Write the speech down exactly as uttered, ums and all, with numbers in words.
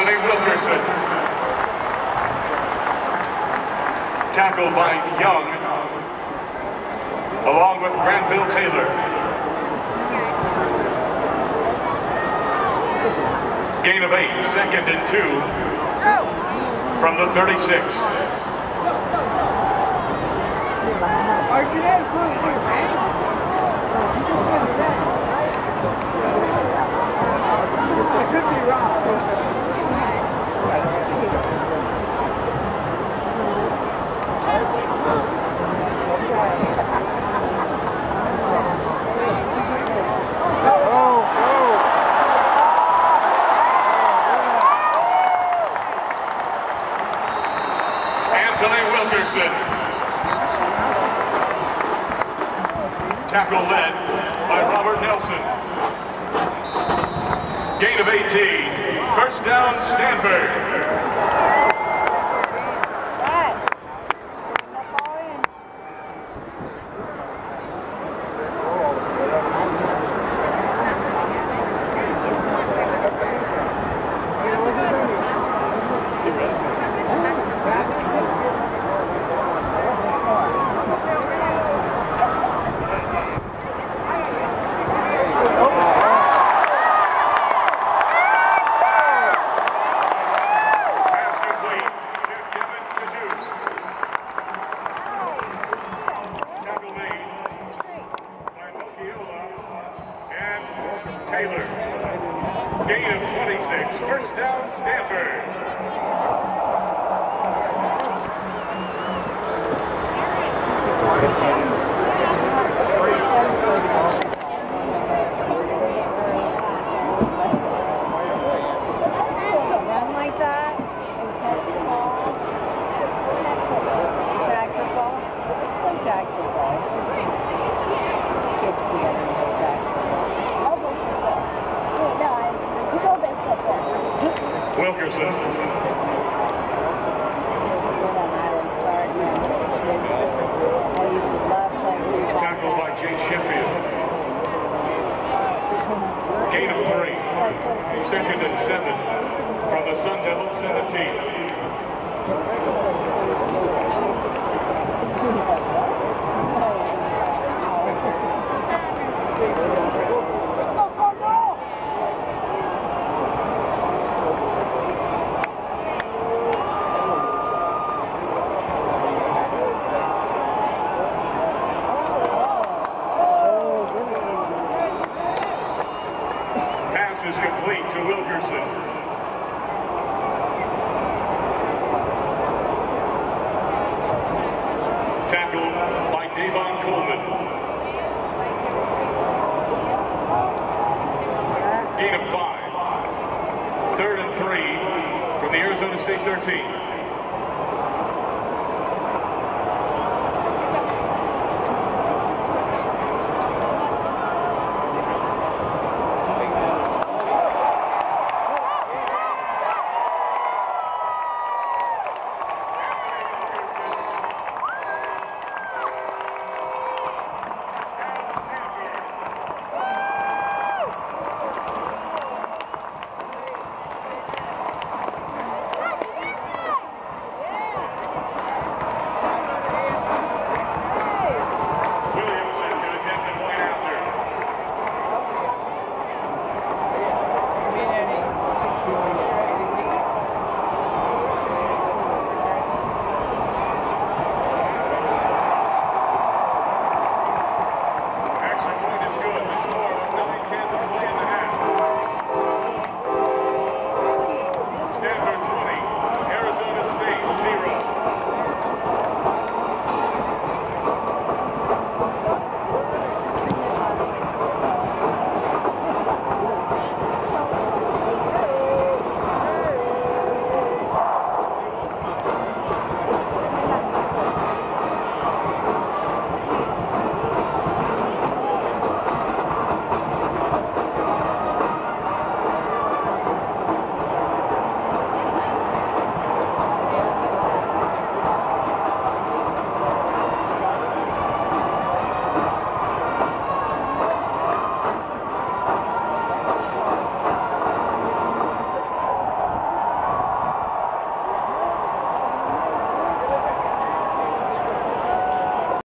Anthony Wilkerson. Tackled by Young, along with Granville Taylor. Gain of eight, second and two from the thirty-six. I could be wrong. Anthony Wilkerson. Tackle led by Robert Nelson. Gain of eighteen. First down, Stanford. Taylor. Gain of twenty-six. First down, Stanford. Run like that and catch the ball. Tag the ball. Let's go tag the ball. Kids together and go tag the ball. Elbow football. No, shoulder football. Wilkerson. Rhode Island start. I used to love playing. Tackled by Jay Sheffield. Gain of three. Second and seven from the Sun Devil seventeen. Pass is complete to Wilkerson. Tackled by Davon Coleman. Gain of five. Third and three from the Arizona State thirteen.